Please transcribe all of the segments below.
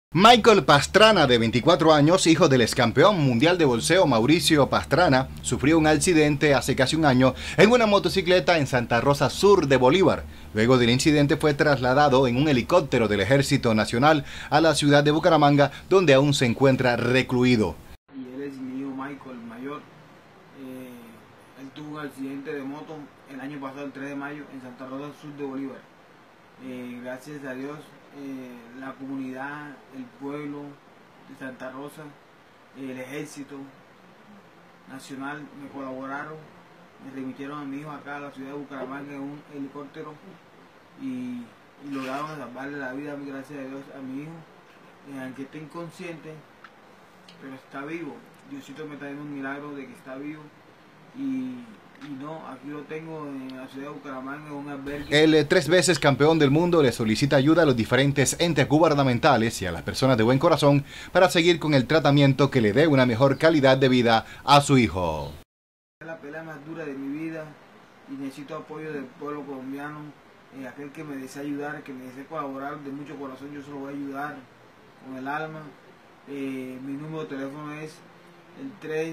Michael Pastrana, de 24 años, hijo del excampeón mundial de boxeo Mauricio Pastrana, sufrió un accidente hace casi un año en una motocicleta en Santa Rosa Sur de Bolívar. Luego del incidente fue trasladado en un helicóptero del Ejército Nacional a la ciudad de Bucaramanga, donde aún se encuentra recluido. Y él es mi hijo Michael, mayor. Él tuvo un accidente de moto el año pasado, el 3 de mayo, en Santa Rosa Sur de Bolívar. Gracias a Dios, la comunidad, el pueblo de Santa Rosa, el Ejército Nacional me colaboraron, me remitieron a mi hijo acá a la ciudad de Bucaramanga en un helicóptero y lograron salvarle la vida, gracias a Dios, a mi hijo, aunque esté inconsciente, pero está vivo. Diosito me está dando un milagro de que está vivo y no, aquí lo tengo en la ciudad de Bucaramanga, en un albergue. El 3 veces campeón del mundo le solicita ayuda a los diferentes entes gubernamentales y a las personas de buen corazón para seguir con el tratamiento que le dé una mejor calidad de vida a su hijo. Es la pelea más dura de mi vida y necesito apoyo del pueblo colombiano. Aquel que me desee ayudar, que me desee colaborar de mucho corazón, yo se lo voy a ayudar con el alma. Mi número de teléfono es el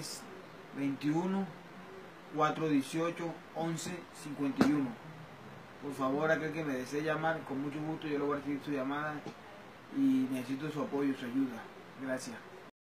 321-418-1151. Por favor, aquel que me desee llamar, con mucho gusto yo le voy a recibir su llamada y necesito su apoyo, su ayuda. Gracias.